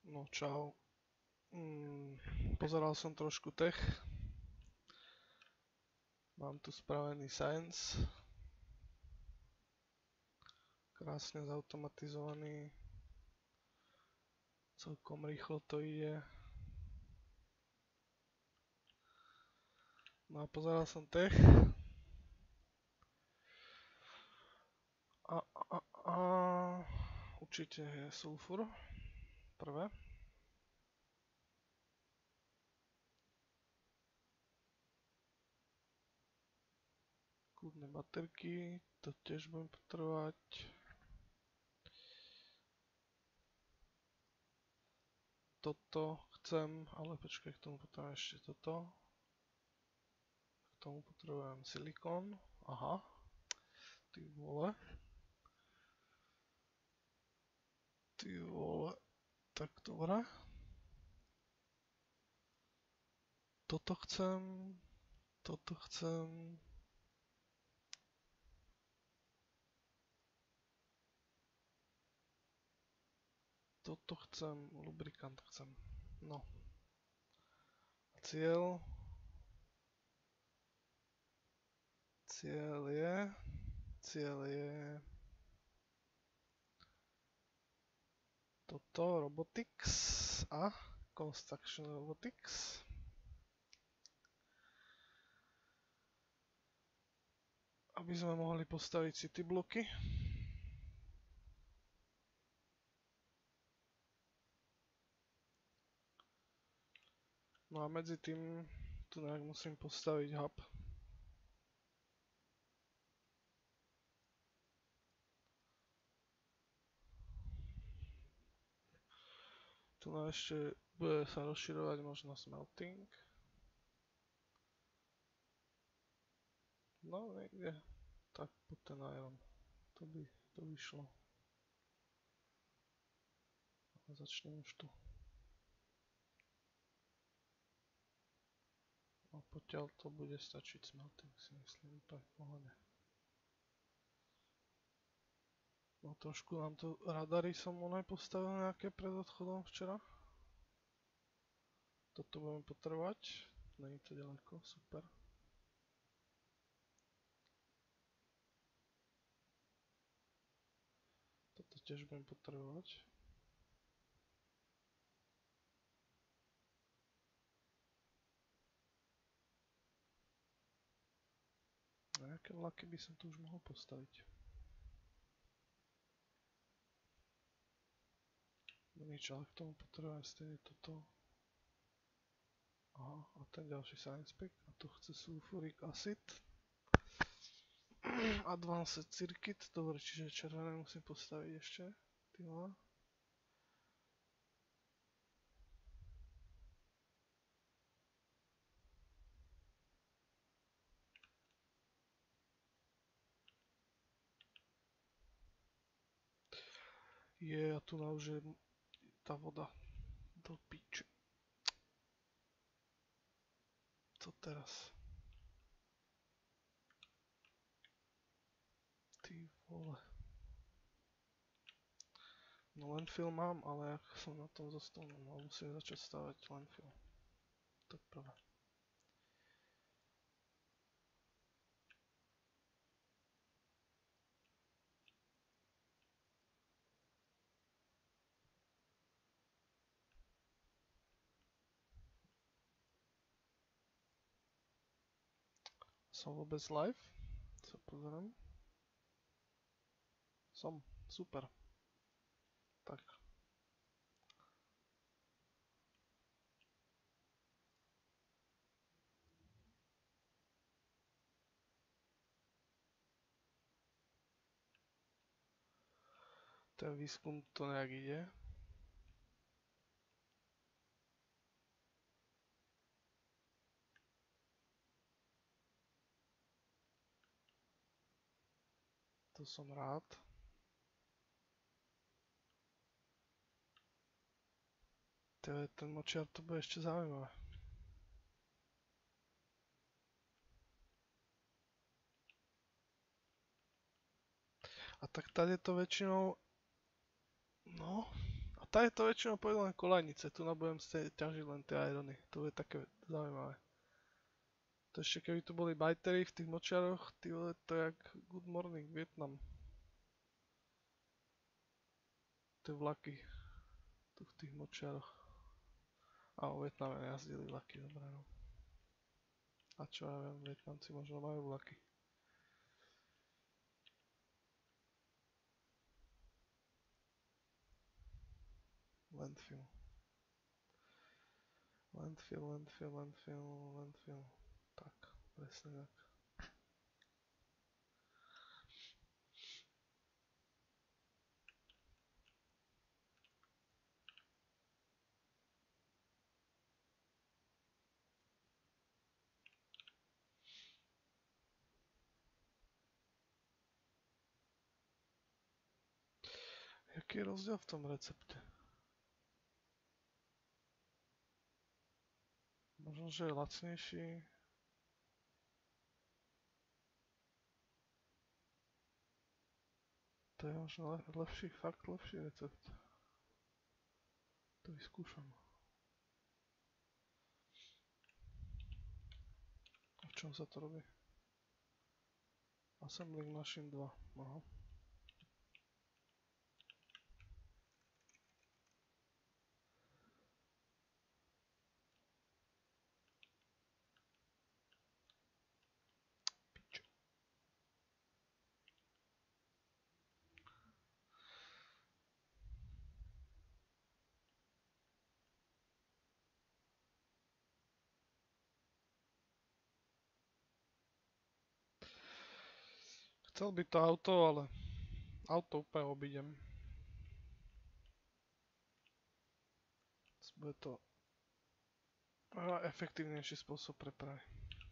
No čau. Pozeral som trošku tech. Mám tu spravený science. Krásne zautomatizovaný. Celkom rýchlo to ide. No a pozeral som tech. A určite je sulfur. Prvé. Kľudné baterky, to tiež budem potrebovať. Toto chcem, ale počkaj, k tomu potrebujem ešte toto. K tomu potrebujem silikón. Aha. Ty vole. Tak dobre. Toto chcem. Toto chcem. Toto chcem, lubrikant chcem. No. Cieľ je toto, robotics a construction robotics. Aby sme mohli postaviť city bloky. No a medzi tým tu nejak musím postaviť hub. Tu ešte bude sa rozširovať možno smelting. No niekde. Tak pod ten iron. To by šlo. A začnem už tu. A potiaľ to bude stačiť smelting, si myslím, to je v pohode. No trošku nám to radary som postavil nejaké pred odchodom včera. Toto budeme potrebovať. Není to ďaleko, super. Toto tiež budem potrebovať. A aké vlaky by som tu už mohol postaviť? No nič, ale k tomu potrebujem stejne toto. Aha, a ten ďalší science pack. A tu chce sulfuric acid. Advanced circuit, dobre, čiže červené musím postaviť ešte. Týma. A tu na už je tá voda do piče. Co teraz? Ty vole. No landfill mám, ale ak som na tom zostal, no musím začať stavať landfill. To je prvé. Som vôbec live? Sa pozriem. Som, super. Tak. Ten výskum to nejak ide. To som rád. Ten močiar to bude ešte zaujímavé. A tak tady to väčšinou... No, a tá je to väčšinou pôjdu len kolajnice, tu budem ťažiť len tie irony, to je také zaujímavé. To ešte keby tu boli bajtery v tých močiaroch, ty vole, to je jak Good Morning Vietnam. Tie vlaky, tu v tých močiaroch. A o Vietname jazdili vlaky, dobré no. A čo ja viem, Vietnamci možno majú vlaky. Landfill. Landfill. Tak, presne tak. Jaký je rozdiel v tom recepte? Možno, že je lacnejší. To je možno lepší, fakt lepší recept. To vyskúšam. A v čom sa to robí? Assembling Machine 2. Aha. Chcel by to auto, ale auto úplne obídem. Bude to efektívnejší spôsob prepravy.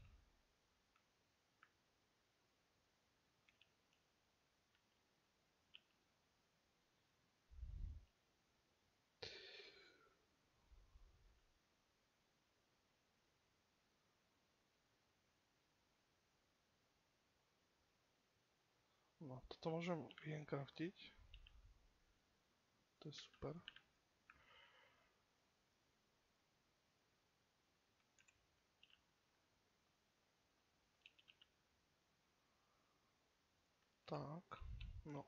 No, toto môžem handcraftiť. To je super. Tak, no.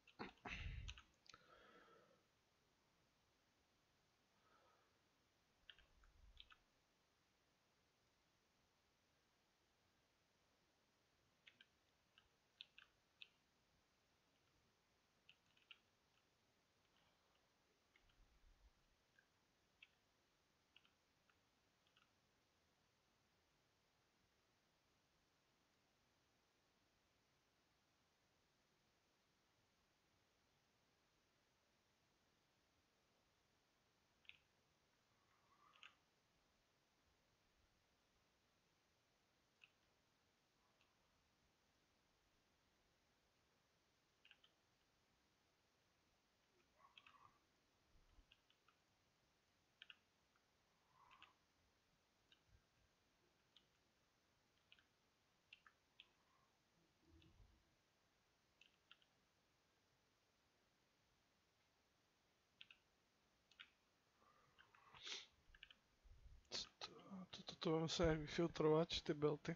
Toto budem sa aj vyfiltrovať, tie belty.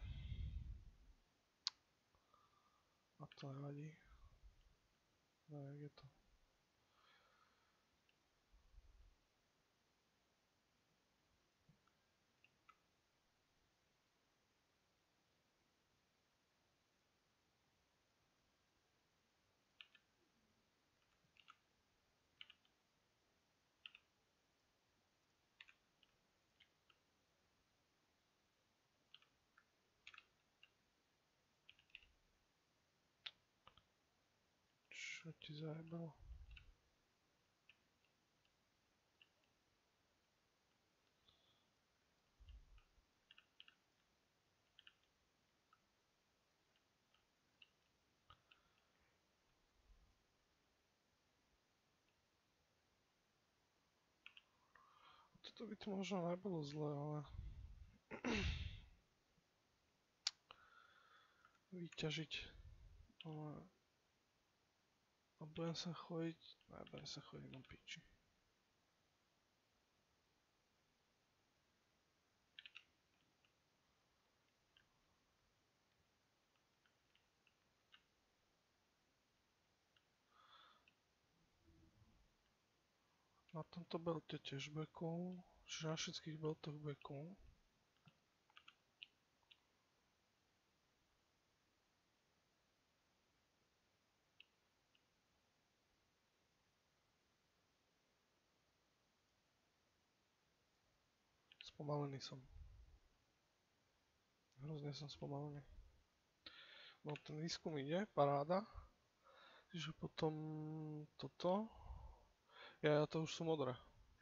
A to nevadí. No, jak je to? Čo ti zajebalo? Toto by to možno nebolo zlé, ale vyťažiť. A budem sa chodiť, nebudem sa chodiť na piči. Na tomto belte tiež bude cool, čiže na všetkých beltoch bude cool. Spomalený som. Hrozne som spomalený. No ten výskum ide, paráda. Čiže potom toto. Ja to už sú modré.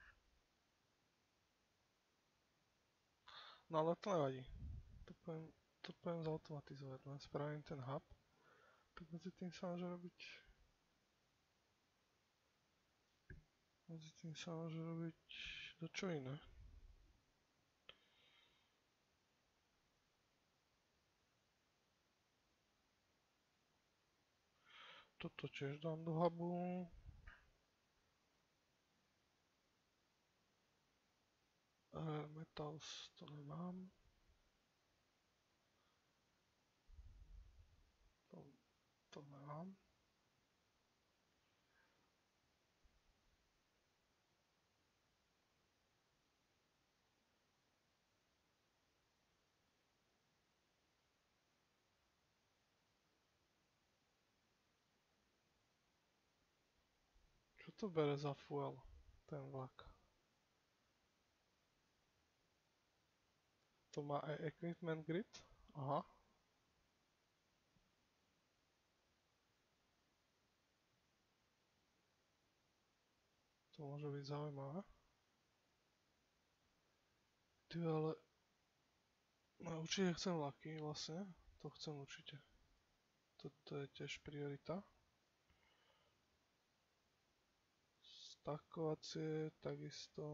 No ale to nevadí. To poviem zautomatizovať. Len spravím ten hub. Tak medzi tým sa môže robiť... Medzi tým sa môže robiť dačo iné. Toto tiež dám do hubu. Metals to nemám. To nemám. Čo to bere za fuel, ten vlak? To má aj equipment grid? Aha. To môže byť zaujímavé. Ty ale... No určite chcem vlaky vlastne. To chcem určite. Toto je tiež priorita. Stakovacie takisto...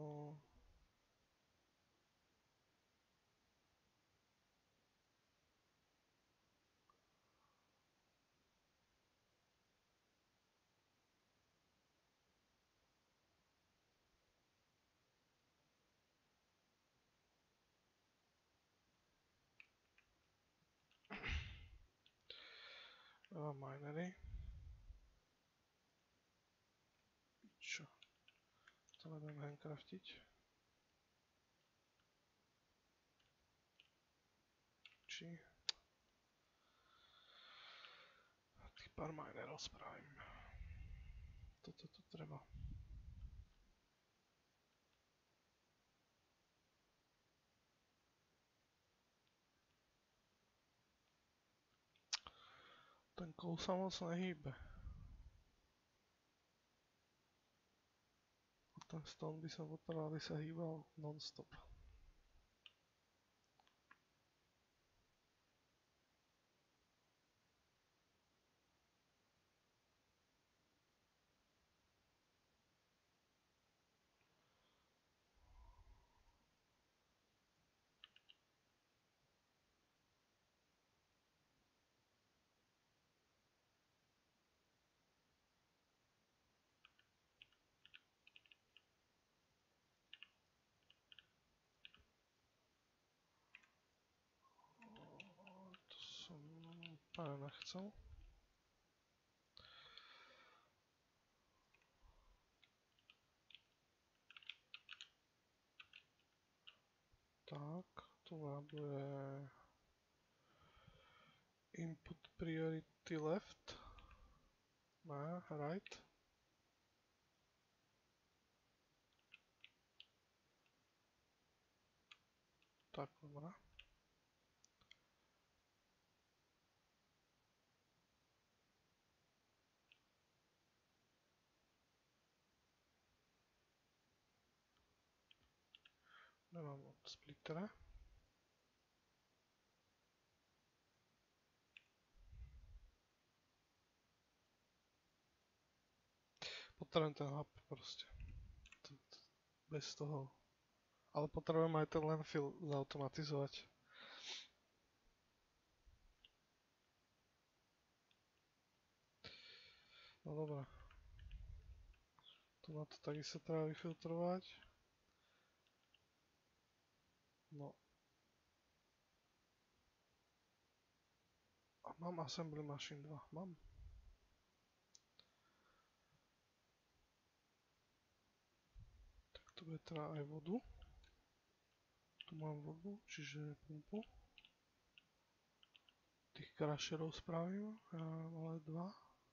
Minery. Čo? To nebudem handcraftiť. Či... Tých pár minerov spravím. Toto tu treba. Ten kol sa moc nehýbe. A ten stone by som potreboval, aby sa hýbal non-stop. To som úplne nechcel. Tak, tu bude input priority left. Ne, right. Tak, dobrá. Nemám od splittera. Potrebujem ten hub proste. Bez toho. Ale potrebujem aj ten landfill zautomatizovať. No dobré. Tu na to takisto treba vyfiltrovať. No. A mám assembly machine 2. Mám. Tu bude teda aj vodu. Tu mám vodu, čiže pumpu. Tých krašerov spravím, ja mám ale 2.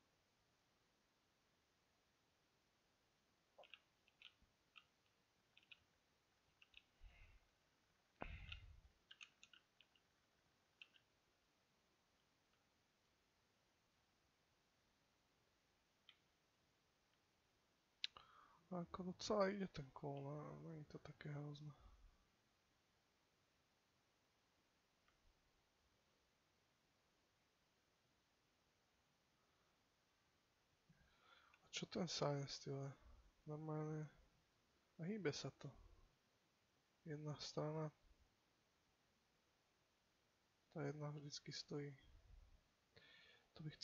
A ako docela ide ten kol, nie je to také hrozné. A čo ten science, tyhle? Normálne, a hýbe sa to. Jedna strana, tá jedna vždycky stojí. To by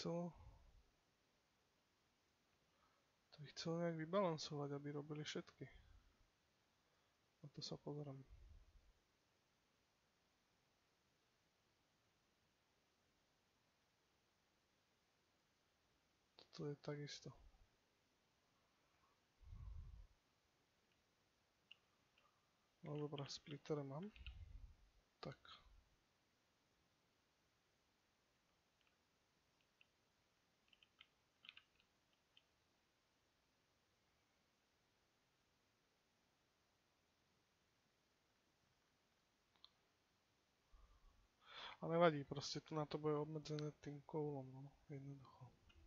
chcelo nejak vybalansovať, aby robili všetky. Na to sa pozerám. Toto je takisto. No dobrá, splitter mám. Tak. A nevadí, proste tu na to bude obmedzené tým koulom, no, jednoducho.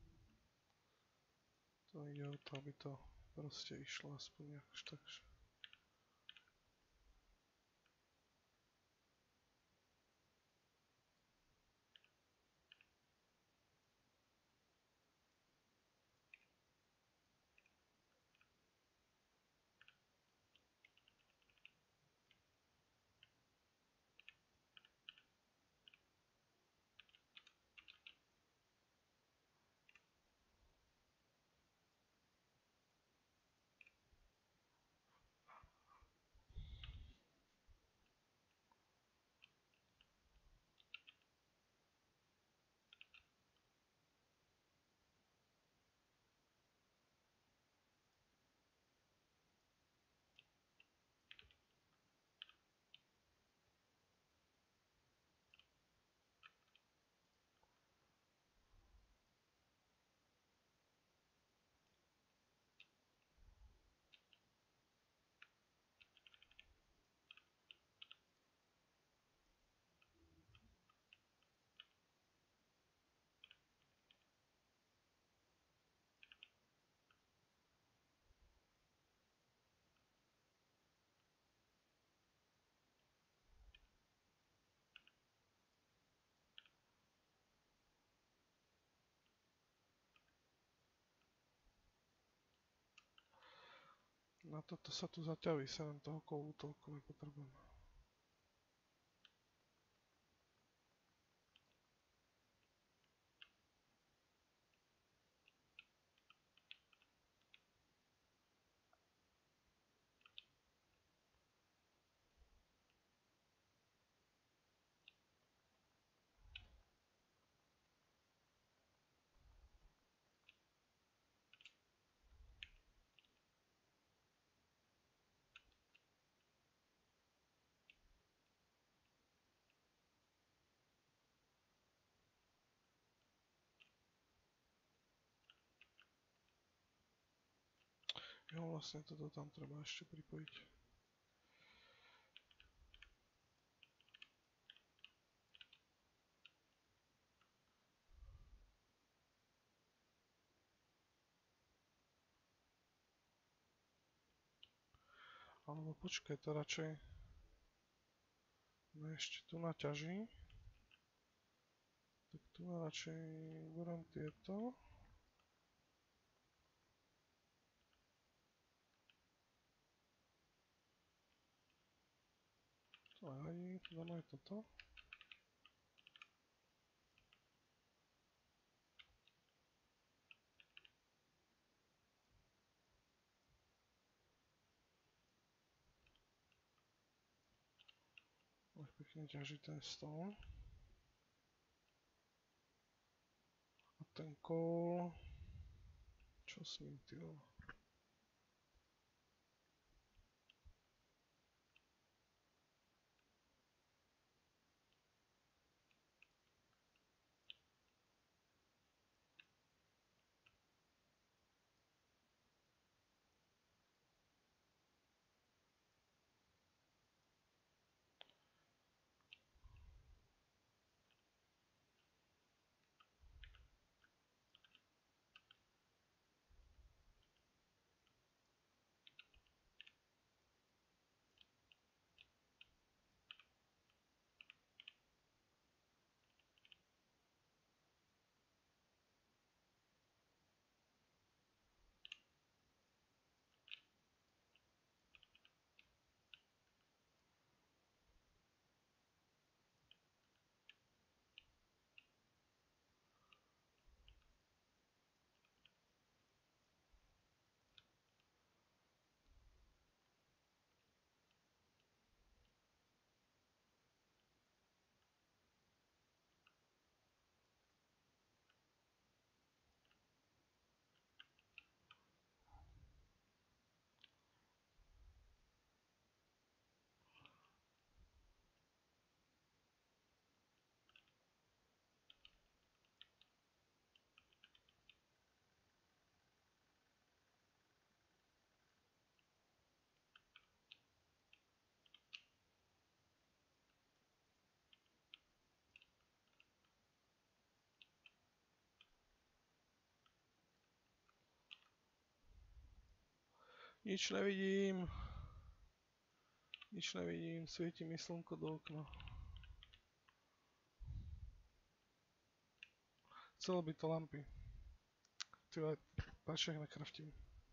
To ide o to, aby to proste išlo aspoň nejakž takže. Na toto sa tu zatiaľ vyserem, toho kovu toľko nepotrebujem. Jo, vlastne toto tam treba ešte pripojiť. Alebo počkaj, to radšej... No ešte tu naťaží. Tak tu radšej beriem tieto. To nevadí, dáme aj toto. Nech pekne ťaží ten stôl. A ten kol... Čo s ním, ty vole? Nič nevidím. Nič nevidím, svieti mi slnko do okna. Chcelo by to lampy. Tyhle, páči, ak nakraftím.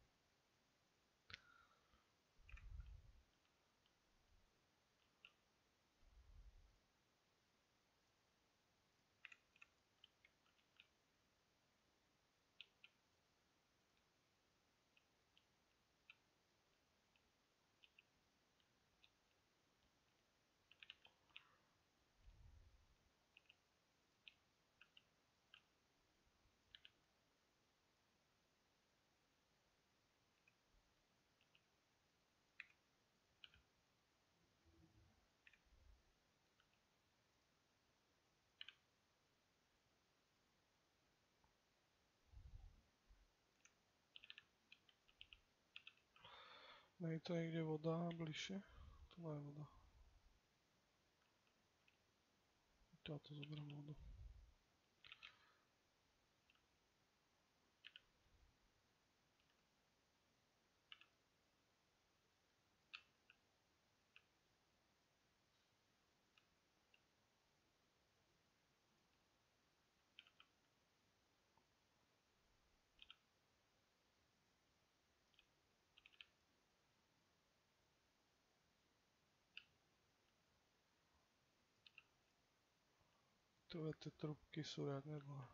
Nie je to niekde voda bližšie? Tu nie je voda. Táto zoberiem vodu. Tie trubky sú riadne dlhé.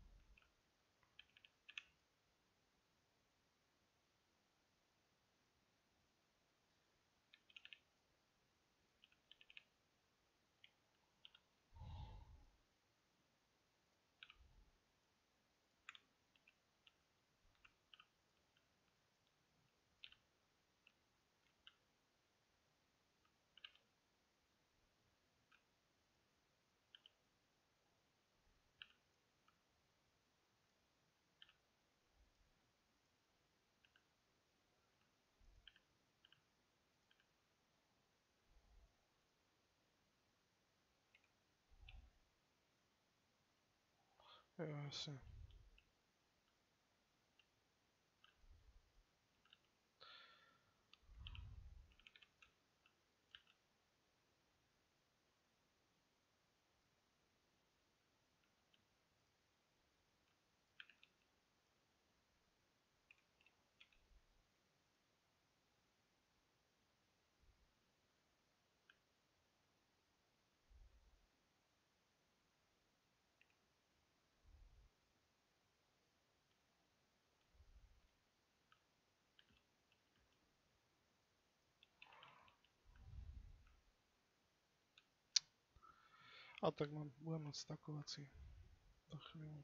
Jo, jasne. A tak budem mať stakovací za chvíľu.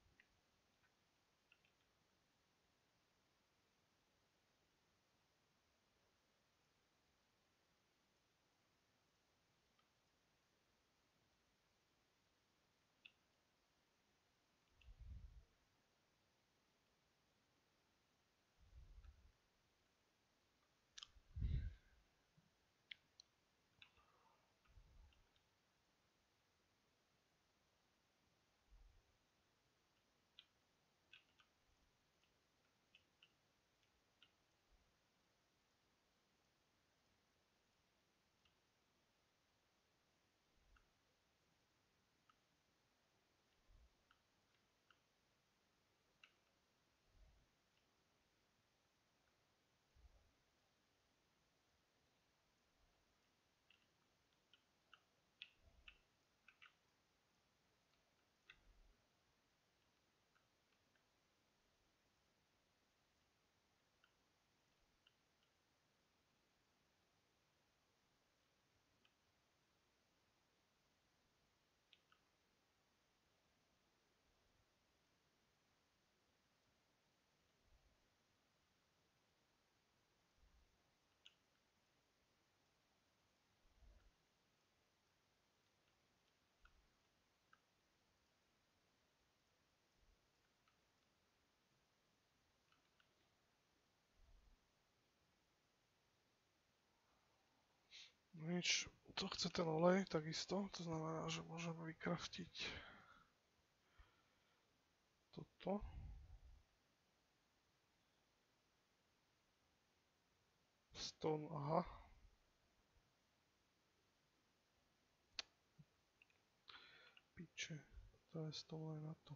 No nič, to chce ten olej takisto, to znamená, že môžeme vykraftiť toto. Stone, aha. Piče, to je stone na to.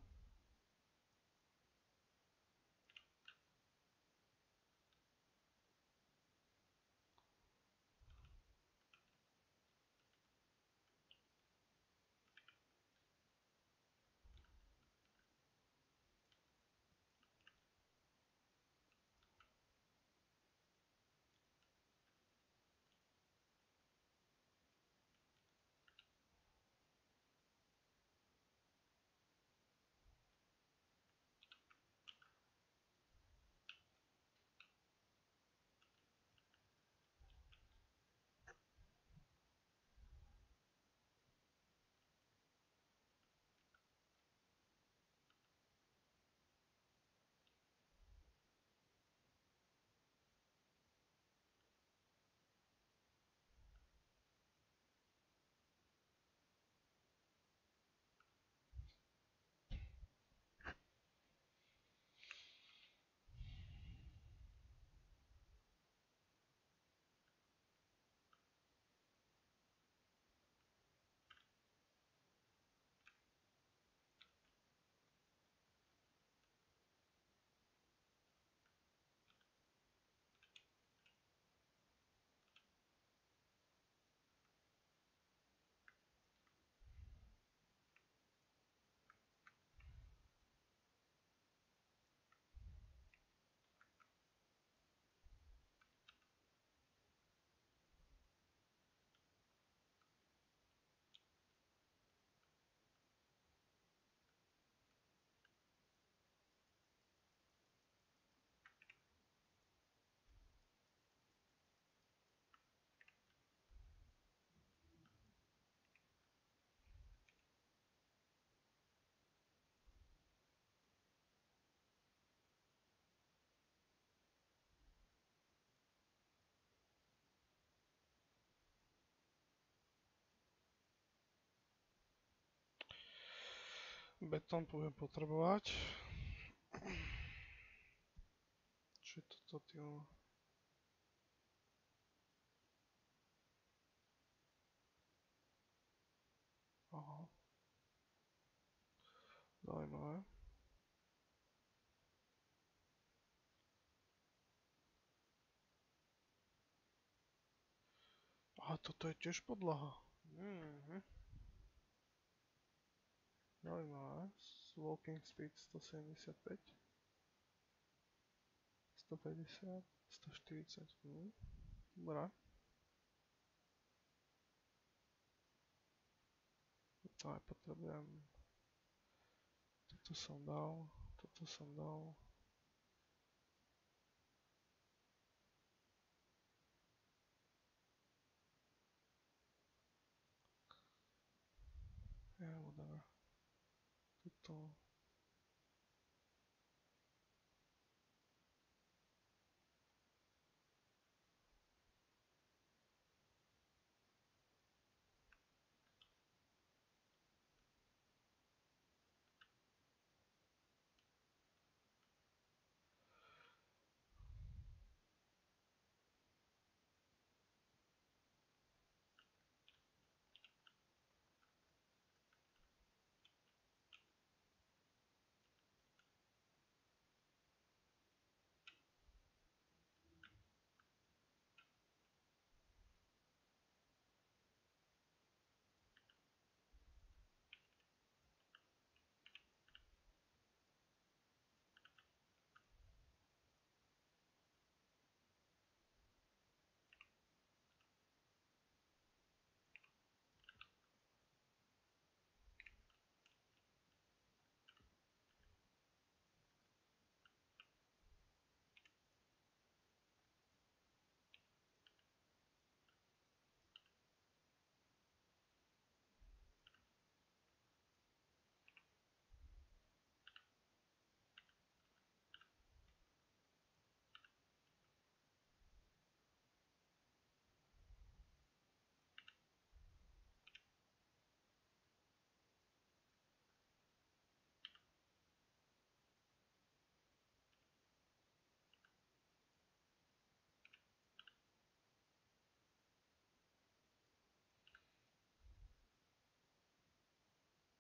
Betón budem potrebovať. Čo je toto, tým? Aha. Zaujímavé. Aha, toto je tiež podlaha. Zaujímavé. Walking speed 175. 150. 140. Dobre. To aj potrebujem. Toto som dal. Toto som dal. Yeah, whatever. Toto.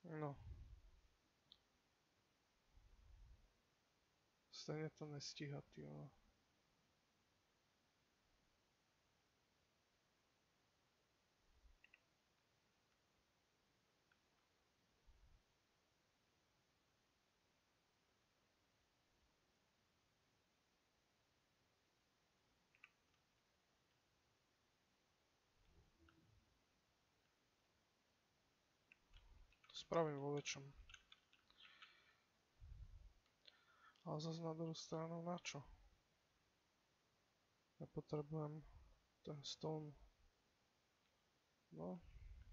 No, stejně to nestíhá, ty vole. To spravím vo väčšom. Ale zase na druhú stranu na čo? Ja potrebujem ten stone. No.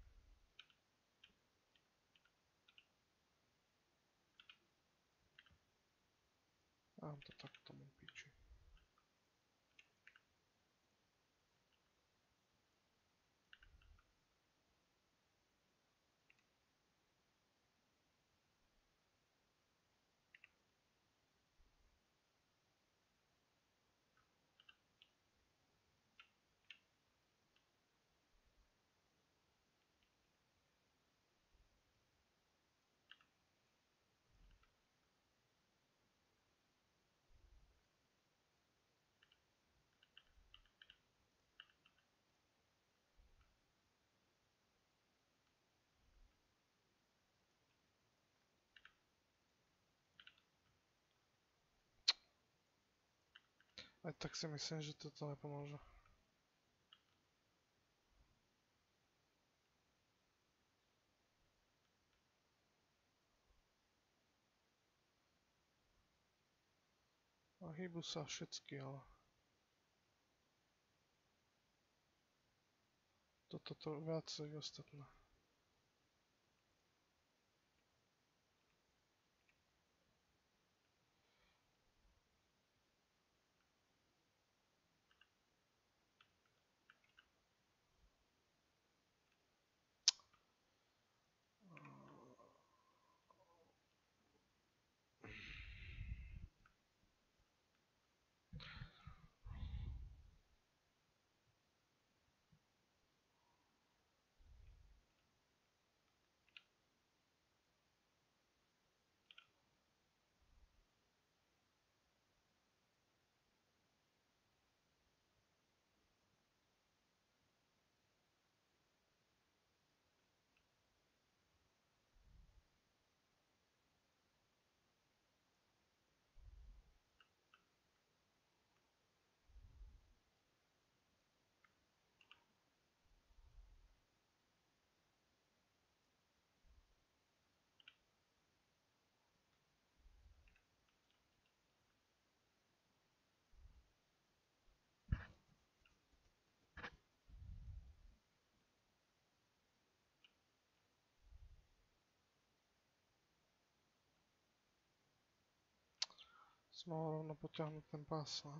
Dám to tak tomu piči. Aj tak si myslím, že toto nepomôže. A hýbu sa všetky, ale... Toto to viac ako ostatné. Som mohol rovno potiahnuť ten pás, ne?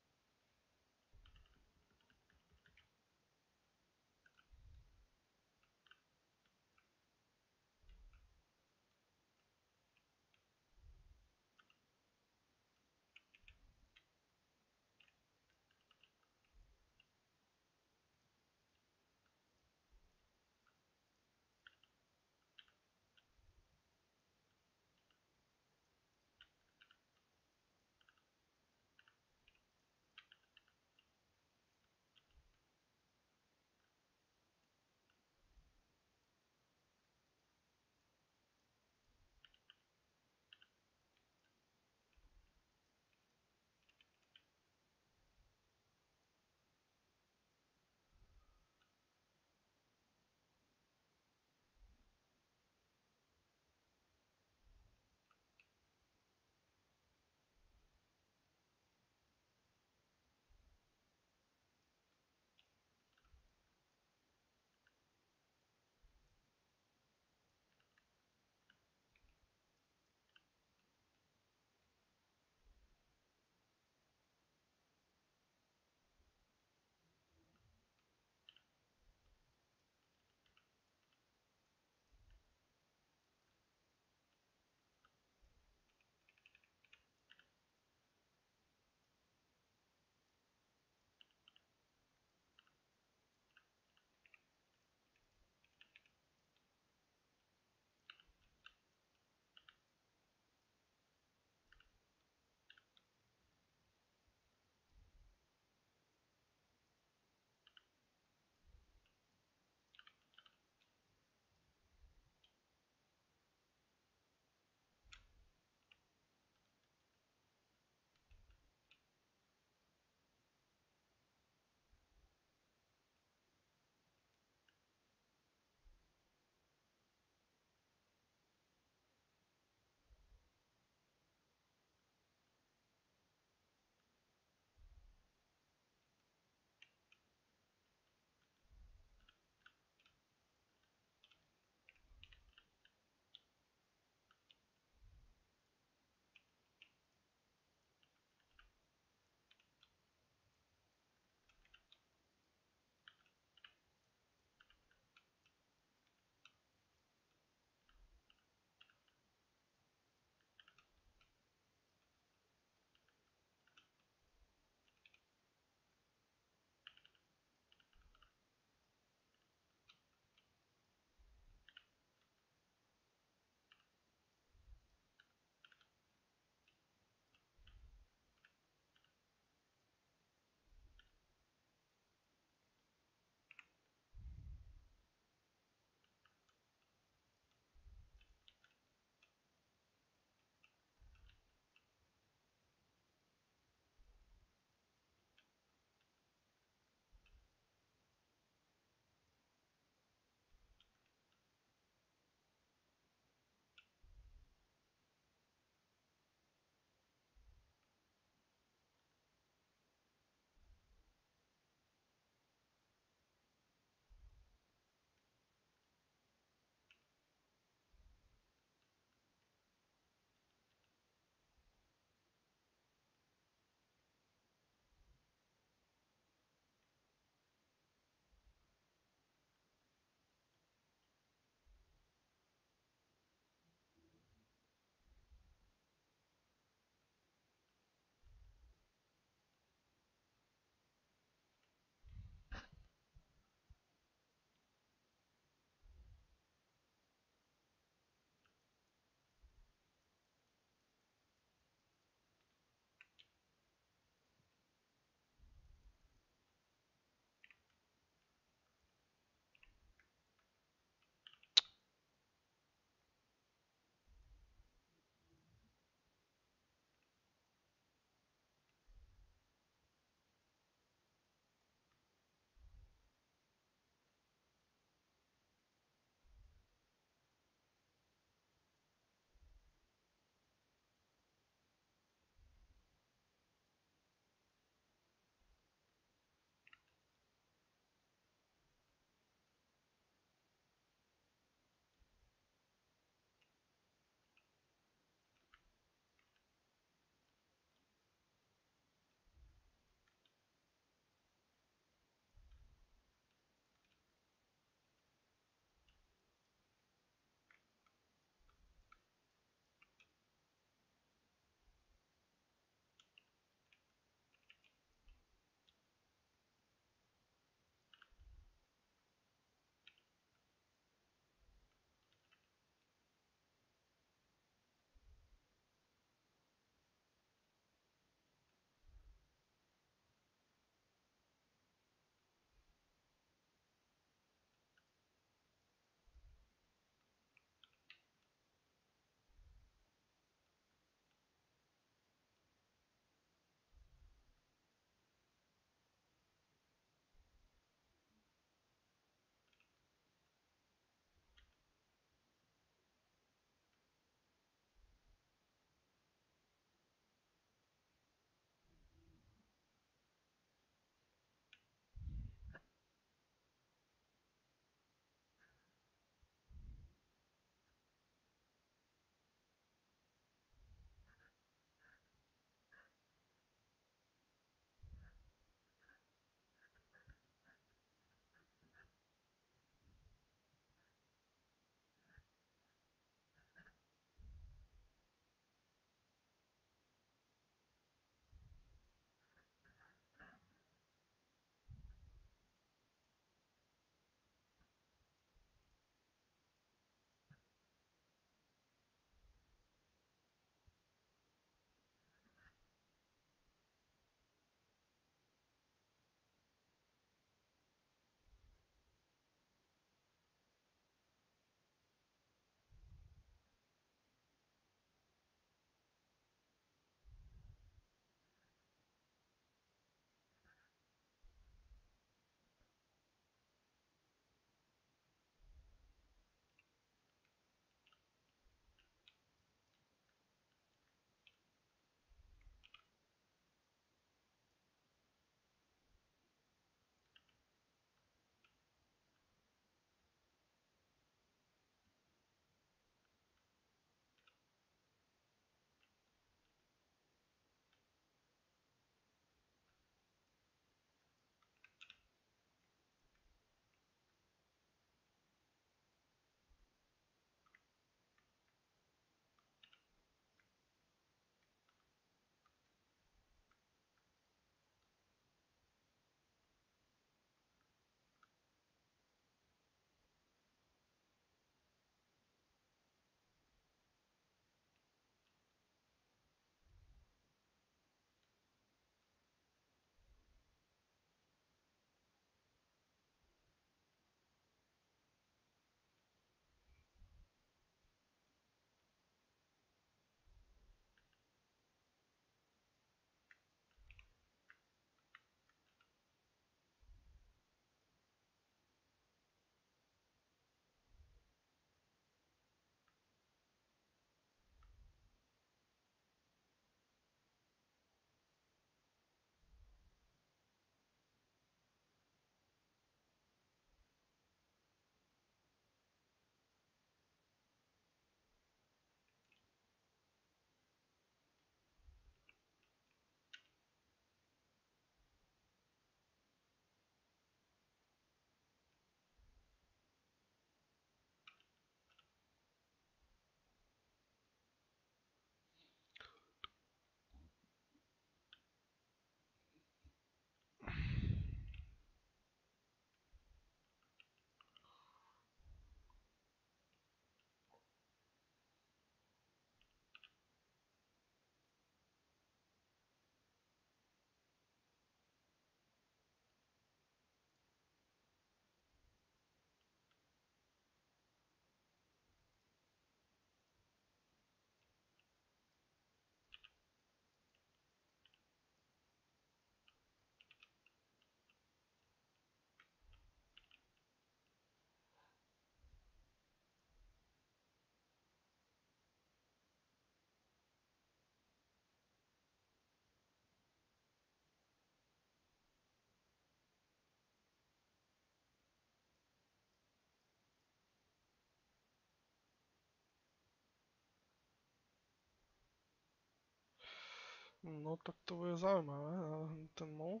No tak to bude zaujímavé, ten mol.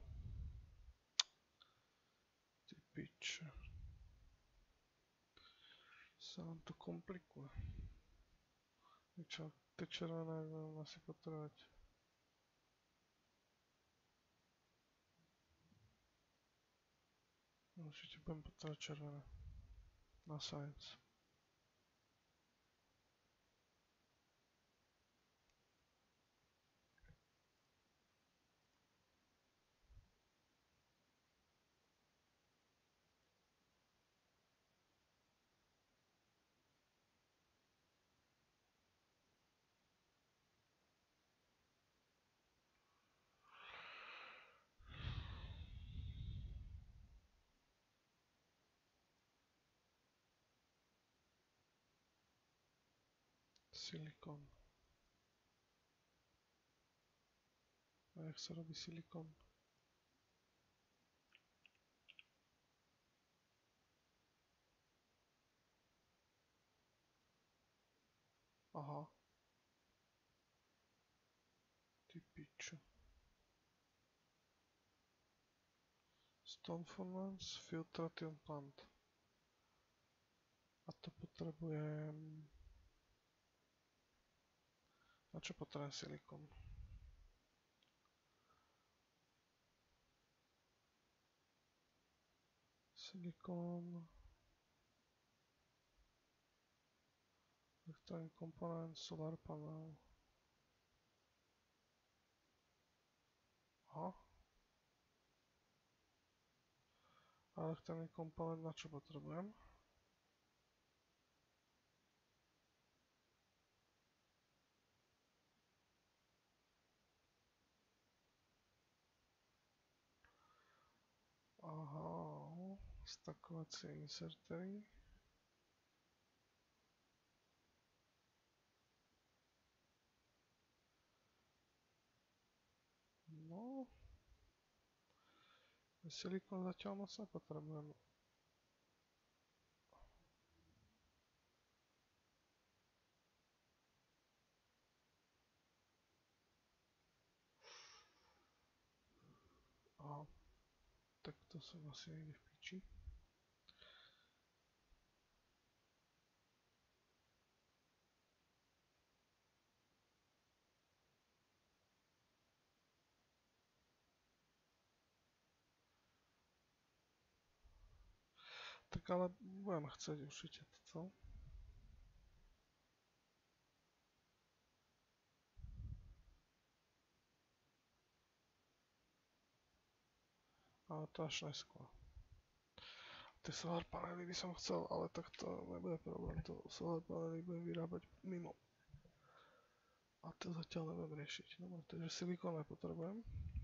Ty piče. Sa nám to komplikuje. Čo, tie červené budem asi potrebovať. Určite budem potrebovať červené. Na science. Silikon. A jak sa robí silikon? Aha. Ty pičo. Stone Furnace, Filtration Plant. A to potrebujem... Na čo potrebujem silikon? Silikon... Electronic component, solar panel. Aha. Electronic component na čo potrebujem? Aha. Stakovacie insertery. No. Silikon zatiaľ moc nepotrebujem. Aha. Tak to som asi niekde v piči. Tak ale budem chcieť určite toto. Ale to až neskôr. Tie solar panely by som chcel, ale tak to nebude problém. To solar panely budem vyrábať mimo. A to zatiaľ neviem riešiť. Dobre, takže silikón nepotrebujem.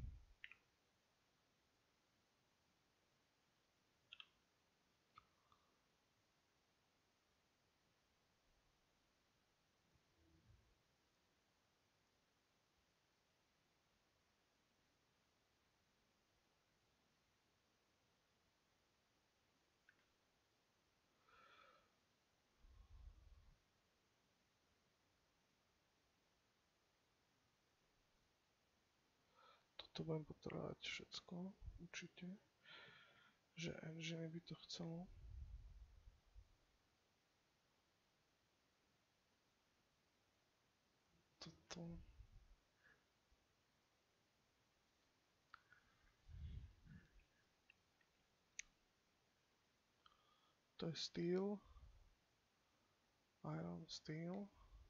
Toto budem potrebovať všetko, určite. Že engine by to chcelo. Toto. To je steel. Iron, steel.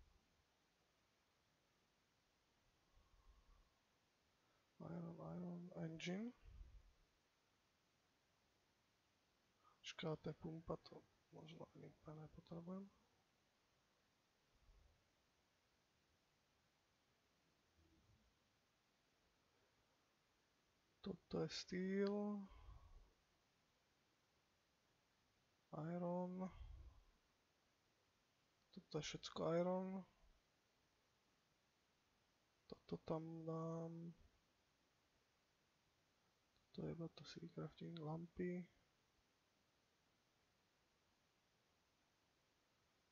Iron, engine. Škoda, to je pumpa, to možno ani úplne nepotrebujem. Toto je steel. Iron. Toto je všetko iron. Toto tam dám. To je iba to si crafting, lampy.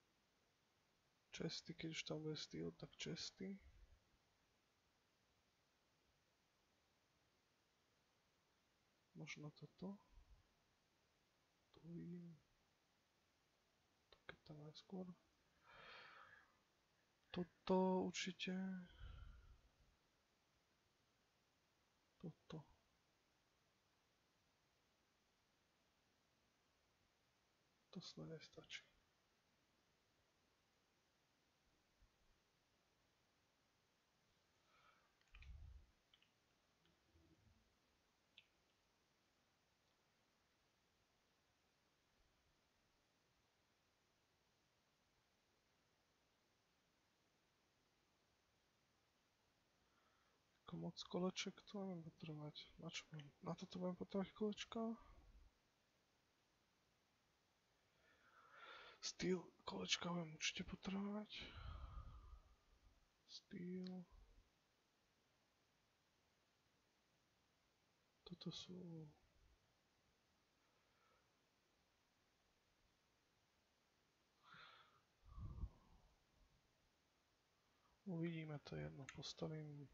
Chesty, keď už tam bude steel, tak chesty. Možno toto. To uvidím. Keď tam najskôr. Toto určite. Toto. To snad nestačí. Ako moc koleček to budem potrebovať. Na čo budem? Na toto budem potrebovať kolečka. Steel kolečka budem určite potrebovať. Steel. Toto sú... Uvidíme, to je jedno. Postavím...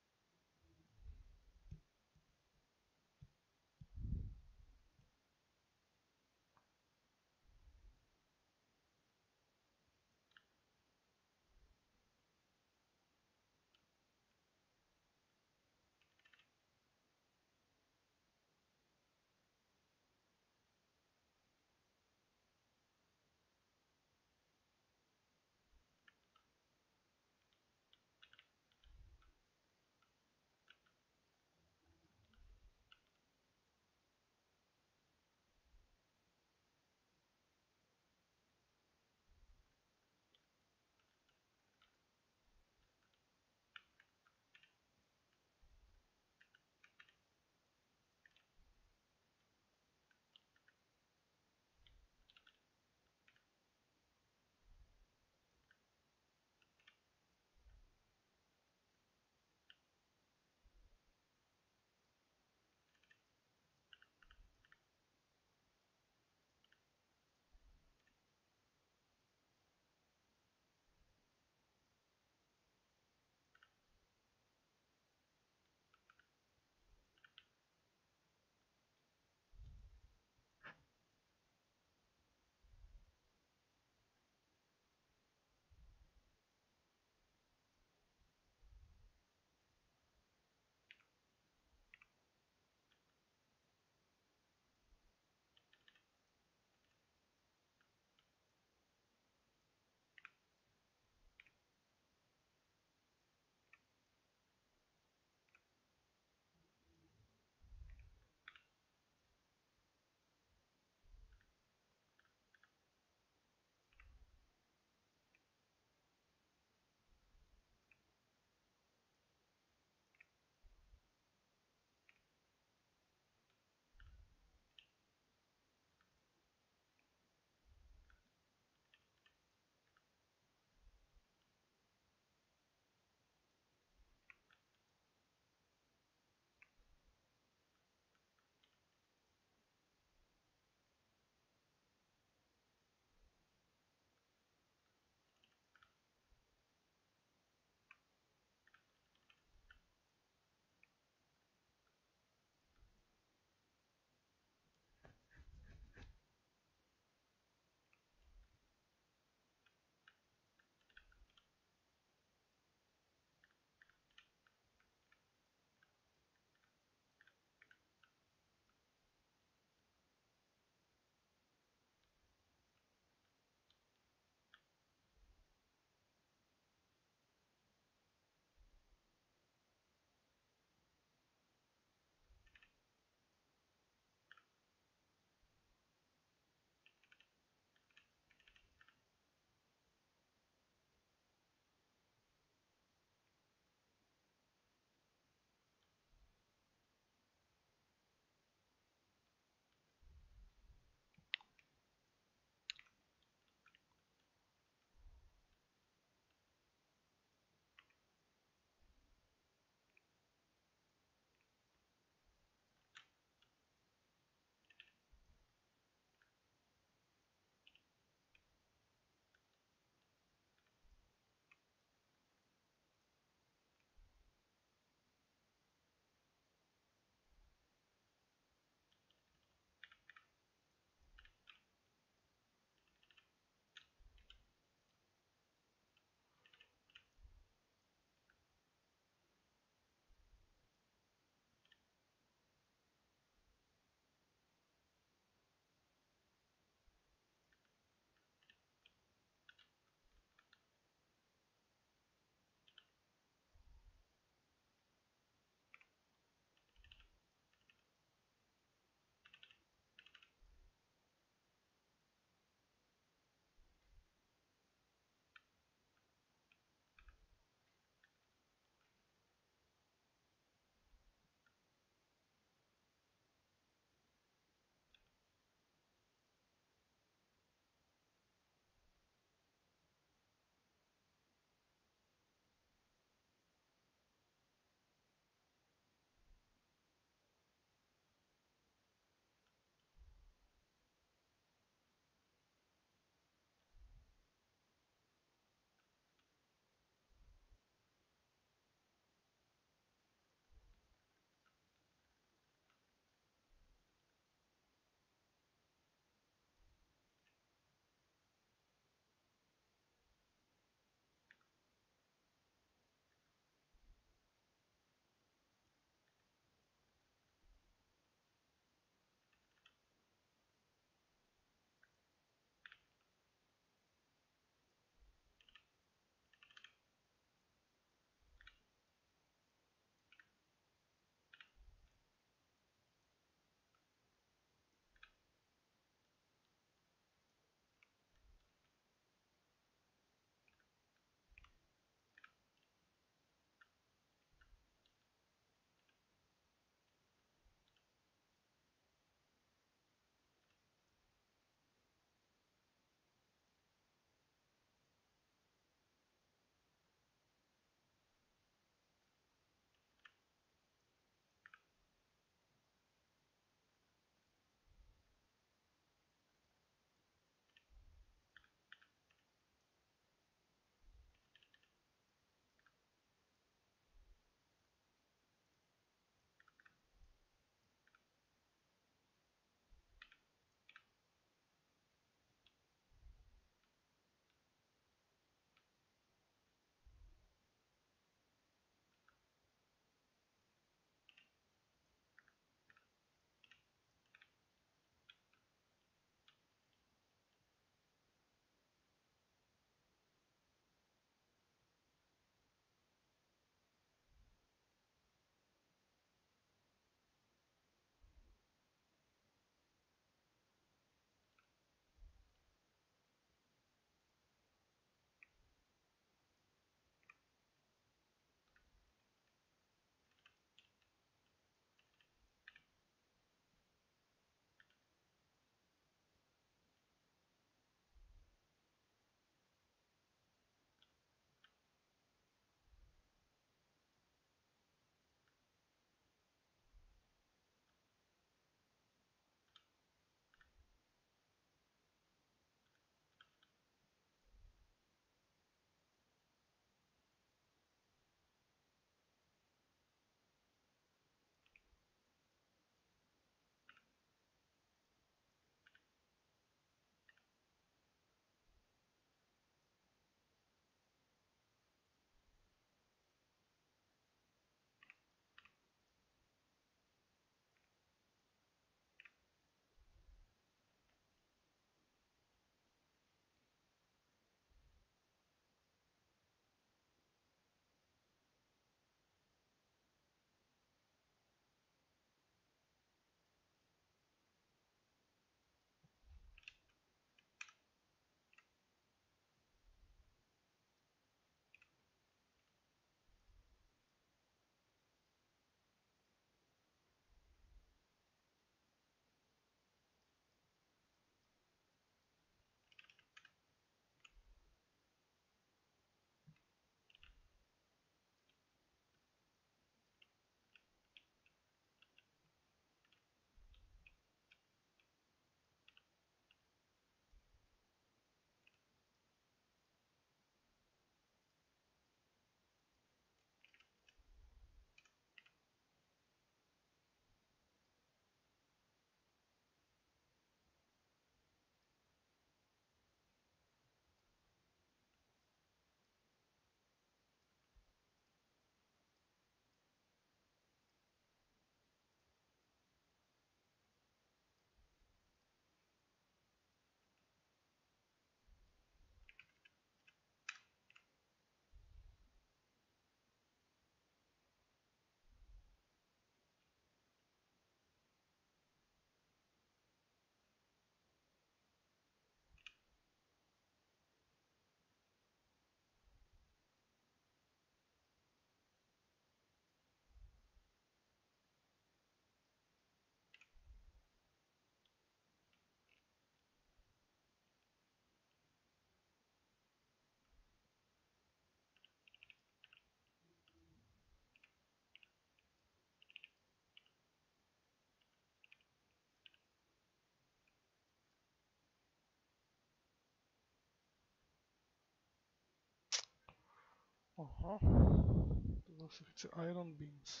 Aha. To zase chce Iron Beams.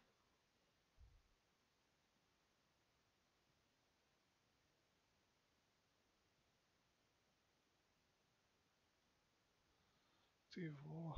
Ty vole.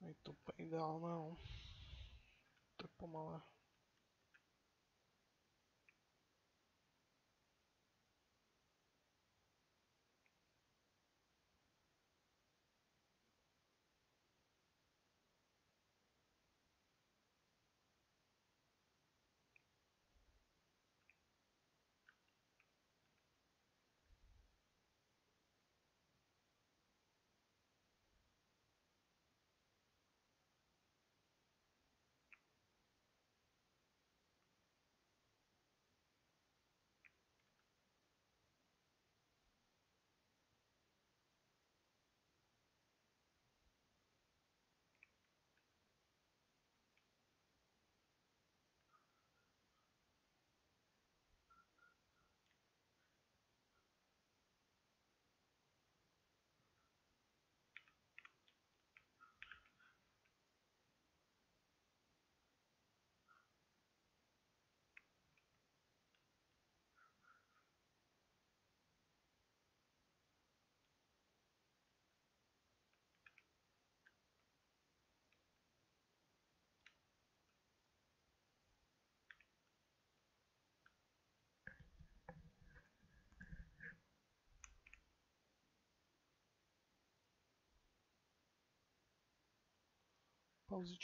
Je to úplně ideálné, no. To je pomalé. Pauzička.